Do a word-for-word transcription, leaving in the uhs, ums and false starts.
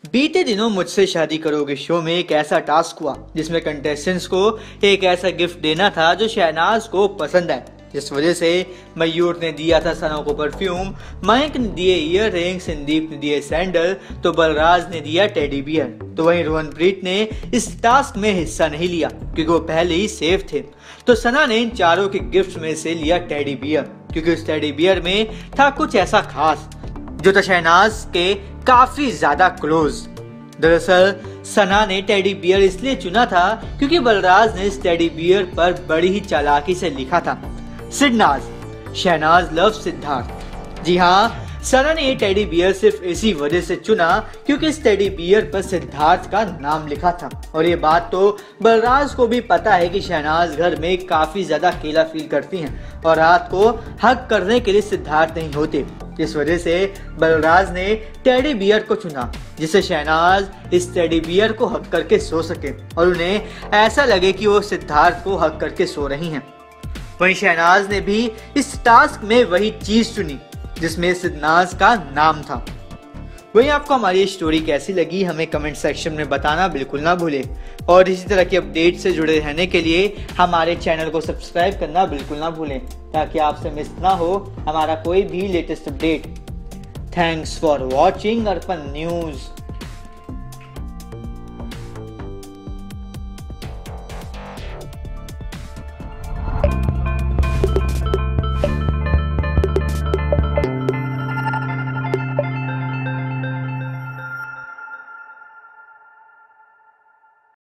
बीते दिनों मुझसे शादी करोगे शो में एक ऐसा टास्क हुआ जिसमें कंटेस्टेंट्स को एक ऐसा गिफ्ट देना था जो शहनाज को पसंद है। जिस वजह से मयूर ने दिया था सना को परफ्यूम, मयंक ने दिए ईयर रिंग, संदीप ने दिए सैंडल, तो बलराज ने दिया टेडी बियर। तो वहीं रोहनप्रीत ने इस टास्क में हिस्सा नहीं लिया क्योंकि वो पहले ही सेफ थे। तो सना ने इन चारों के गिफ्ट में से लिया टेडी बियर क्योंकि उस टेडी बियर में था कुछ ऐसा खास जो था शहनाज के काफी ज्यादा क्लोज। दरअसल सना ने टेडी बियर इसलिए चुना था क्योंकि बलराज ने इस टेडी बियर पर बड़ी ही चालाकी से लिखा था, सिद्धनाज, शहनाज लव सिद्धार्थ। जी हाँ, सना ने ये टेडी बियर सिर्फ इसी वजह से चुना क्योंकि इस टेडी बियर पर सिद्धार्थ का नाम लिखा था। और ये बात तो बलराज को भी पता है कि शहनाज घर में काफी ज्यादा अकेला फील करती हैं और रात को हक करने के लिए सिद्धार्थ नहीं होते। इस वजह से बलराज ने टेडी बियर को चुना जिससे शहनाज इस टेडी बियर को हक करके सो सके और उन्हें ऐसा लगे कि वो सिद्धार्थ को हक करके सो रही हैं। वहीं शहनाज ने भी इस टास्क में वही चीज चुनी जिसमें सिद्धनाज का नाम था। वहीं आपको हमारी ये स्टोरी कैसी लगी हमें कमेंट सेक्शन में बताना बिल्कुल ना भूले और इसी तरह की अपडेट से जुड़े रहने के लिए हमारे चैनल को सब्सक्राइब करना बिल्कुल ना भूलें ताकि आपसे मिस ना हो हमारा कोई भी latest update. Thanks for watching Arpan news.